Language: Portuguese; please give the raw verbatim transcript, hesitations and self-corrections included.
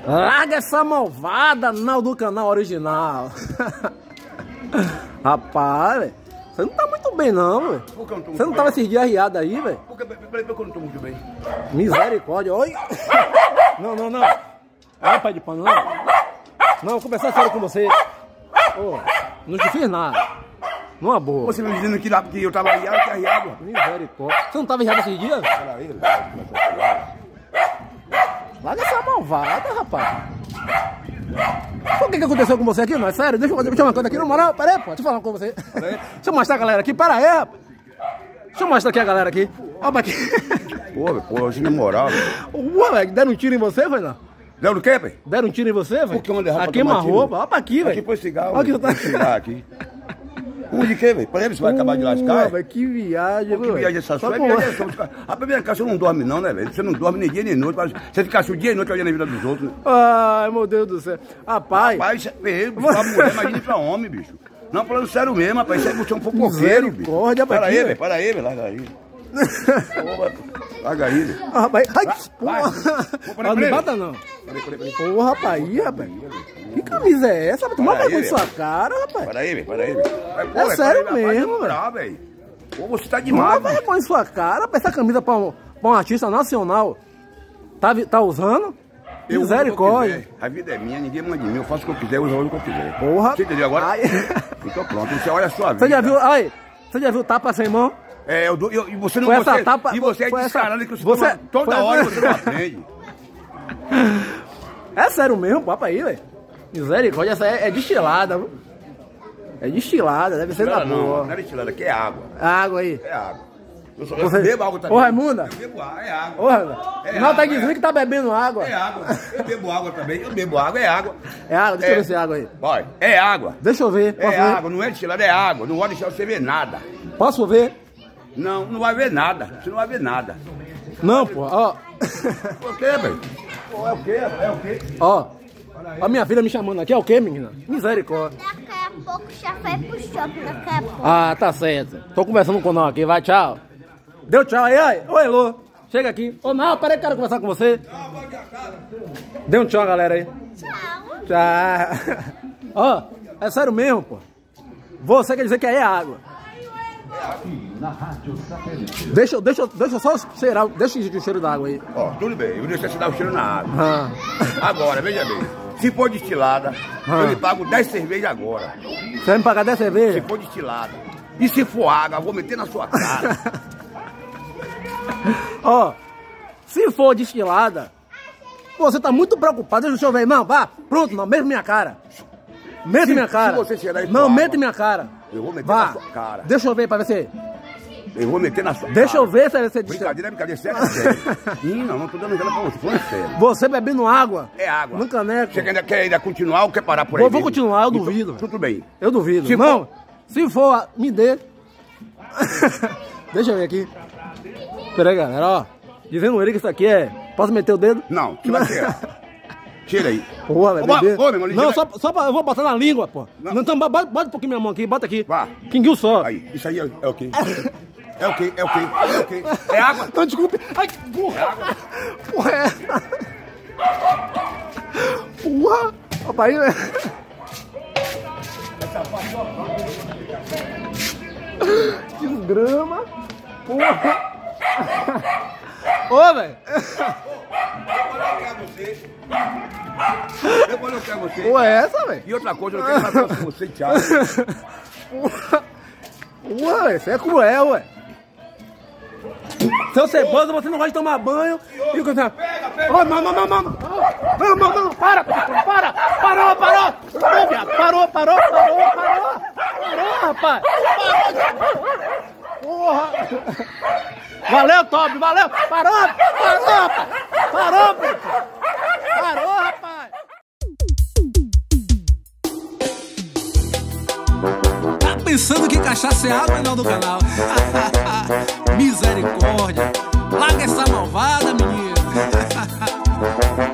Larga essa malvada, não do canal original. Rapaz, velho, você não tá muito bem não, velho. Você não tava esses dias arriado aí, velho? Peraí, porque eu não tô muito bem. Misericórdia, oi. Não, não, não. Ai, pai de pano, não. Não, vou conversar sério com você. Ô, não te fiz nada. Numa boa. Você me dizendo que, lá, que eu tava arriado, que arriado. Misericórdia. Você não tava arriado esses dias? Peraí, Larga essa malvada, rapaz. O que que aconteceu com você aqui, mas sério? Deixa eu fazer deixa eu uma coisa aqui, na moral. Pera aí, pô. Deixa eu falar com você. Deixa eu mostrar a galera aqui. Para aí, rapaz. Deixa eu mostrar aqui a galera aqui. Olha aqui. Pô, pô, hoje na moral, velho. Ué, velho, deram um tiro em você, foi não? Deram o quê, velho? Deram um tiro em você, velho? Por que onde é, rapaz, aqui uma tomar tiro? roupa. Olha pra aqui, velho. Aqui põe cigarro. Olha que Põe cigarro aqui. Um de quê, velho? Por exemplo, você vai acabar de lascar? Ué, que viagem, Que viagem essa sua? É viagem essa. A primeira casa você não dorme não, né, velho? Você não dorme nem dia nem noite. Você fica o dia e noite olhando a vida dos outros, né? Ai, meu Deus do céu. Rapaz. Rapaz, isso é feio, pra mulher, imagine pra homem, bicho. Não, falando sério mesmo, rapaz. Isso é você é um fofoqueiro, bicho. Misericórdia, Para aí, velho. velho. Para aí, velho. Larga aí. Larga aí, velho. Ah, rapaz. Ai, Vai, porra. Não me bata, não. Porra, rapaz. Aí, rapaz. Que camisa é essa? Vai tomar vergonha em sua cara, rapaz. Para aí, velho. Para aí, velho. É sério mesmo, velho. Pô, você tá Toma demais, velho. vergonha em sua cara. Essa camisa pra um, pra um artista nacional tá, vi- tá usando? Eu uso o que eu Misericórdia. quiser. A vida é minha, ninguém manda de mim. Eu faço o que eu quiser, eu uso o que eu quiser. Porra. Você entendeu agora? Ai. Então pronto, você olha a sua vida. Você já viu, aí, você já viu tapa sem mão? É, eu, dou- eu, e você não Foi essa você, tapa- E você é foi essa- descarado que você, você- toma- toda foi hora essa- você não aprende. É sério mesmo, papo aí, velho. Misericórdia, essa é, é destilada, viu? É destilada, deve ser da Não, não, boa. não é destilada, aqui é água. Água aí. É água. Eu, só, eu Você- bebo água também. Ô, Raimunda. Eu bebo água, é água. Porra, velho. É Não, tá água, dizendo é. que tá bebendo água. É água. Eu bebo água também. Eu bebo água, é água. É água, deixa eu É. ver se é água aí. Olha, é água. Deixa eu ver, posso É ver? água, não é destilada, é água. Não pode deixar você ver nada. Posso ver? Não, não vai ver nada. Você não vai ver nada. Não, pô, ó. O quê, velho? Pô, é o quê? É o quê? Ó. A minha filha me chamando aqui, é o quê, menina? Misericórdia. Daqui a pouco já vai pro shopping, daqui a pouco. Ah, tá certo. Tô conversando com o Não aqui, vai, tchau. Deu tchau aí, aí. Oi, Elô. Chega aqui. Ô, não, peraí, quero conversar com você. Dê um tchau, galera aí. Tchau. Tchau. Ó, é sério mesmo, pô. Você quer dizer que aí é água. Deixa, eu- deixa, eu- deixa eu só cheirar, deixa eu sentir o cheiro da água aí. Ó, tudo bem. Eu vou deixar você dar o cheiro na água. Ah. Agora, veja bem. Se for destilada, Ah. eu lhe pago dez cervejas agora. Você vai me pagar dez Se cervejas? for destilada. E se for água, eu vou meter na sua cara. Ó, se for destilada, você tá muito preocupado. Deixa eu ver. Não, vá. Pronto, não, mete minha cara. Mete Se- minha cara. se você cheirar isso Não, com mete água, minha cara. eu vou meter Vá. na sua cara. Deixa eu ver pra ver se... Eu vou meter na sua Deixa cara. eu ver se você destilada. Brincadeira é brincadeira, sério, é sério. Ih, não, não tô dando risada pra você, falando sério. Você bebendo água. É água. No caneco. Você quer, quer ainda continuar ou quer parar por aí? Vou, vou mesmo? continuar, eu Então, duvido. tudo bem. Eu duvido. Se não, se for, me dê. Deixa eu ver aqui. Pera aí, galera, ó. Dizendo ele que isso aqui é... Posso meter o dedo? Não, você vai tirar. Tira aí. Porra, vai Ô, beber. ô, meu irmão, Não, liga- só, só pra, eu vou botar na língua, pô. Não. Não, então, bota, bota um pouquinho minha mão aqui, bota aqui. Vá. Quinguil só. Aí, isso aí é, é o quê? É o quê? É o quê? É o quê? É água? Não, desculpe. Ai, porra. Porra, é essa? Porra. Opa, aí, velho. Que grama. Porra. Ô, velho. Eu vou colocar você. Porra, é essa, velho? E outra coisa, eu não quero mais falar com você, tchau. Porra. Porra, velho, isso é cruel, ué. Seu ceboso, você não gosta de tomar banho. E o que você... Pega, pega. Ô, não, não, não, não. Não, não, não. Para, para. Parou, parou. Parou, viado. Parou, parou, parou, parou. Parou, rapaz. Porra. Valeu, Tobi, valeu. Parou, parou, rapaz. Parou, pô. Parou, rapaz. Tá pensando que cachaça é água não do canal? Misericórdia. Larga essa malvada, menino.